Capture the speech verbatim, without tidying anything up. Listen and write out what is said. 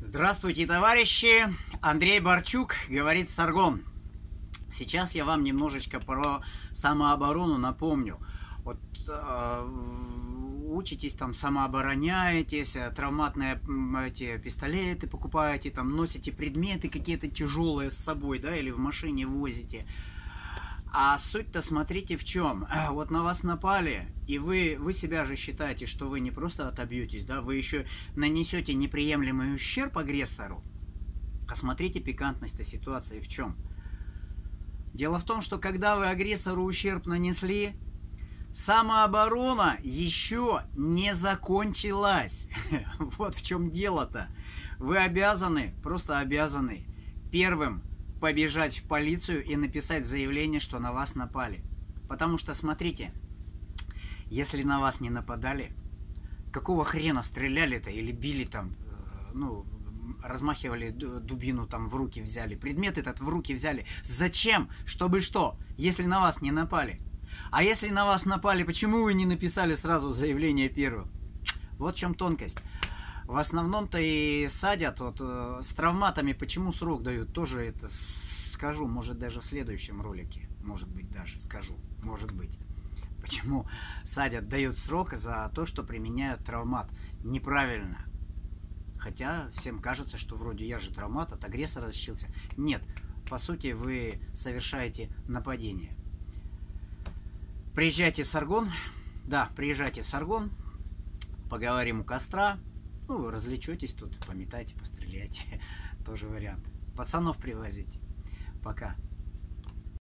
Здравствуйте, товарищи! Андрей Барчук, говорит Саргон. Сейчас я вам немножечко про самооборону напомню. Вот э, учитесь там, самообороняетесь, травматные эти пистолеты покупаете, там носите предметы какие-то тяжелые с собой, да, или в машине возите. А суть-то смотрите в чем. Вот на вас напали, и вы, вы себя же считаете, что вы не просто отобьетесь, да, вы еще нанесете неприемлемый ущерб агрессору. А смотрите пикантность ситуации в чем. Дело в том, что когда вы агрессору ущерб нанесли, самооборона еще не закончилась. Вот в чем дело-то. Вы обязаны, просто обязаны первым побежать в полицию и написать заявление, что на вас напали. Потому что, смотрите, если на вас не нападали, какого хрена стреляли-то или били там, ну, размахивали дубину там в руки взяли, предмет этот в руки взяли. Зачем? Чтобы что? Если на вас не напали. А если на вас напали, почему вы не написали сразу заявление первым? Вот в чем тонкость. В основном-то и садят вот, э, с травматами. Почему срок дают? Тоже это скажу, может даже в следующем ролике. Может быть даже скажу. Может быть. Почему садят, дают срок за то, что применяют травмат. Неправильно. Хотя всем кажется, что вроде я же травмат, от агрессора защитился. Нет. По сути вы совершаете нападение. Приезжайте в Саргон. Да, приезжайте в Саргон. Поговорим у костра. Ну, развлечетесь тут, пометайте, постреляйте. Тоже вариант. Пацанов привозите. Пока.